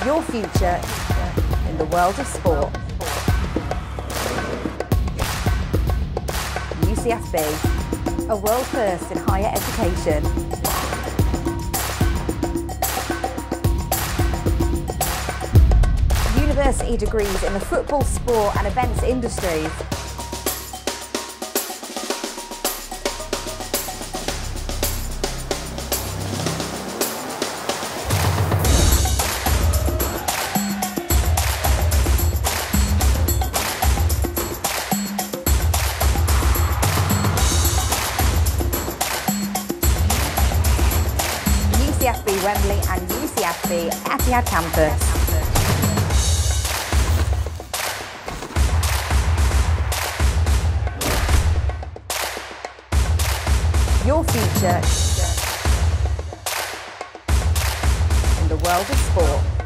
Your future in the world of sport. UCFB, a world first in higher education. University degrees in the football, sport and events industries. UCFB Wembley and UCFB Etihad campus. Your future in the world of sport.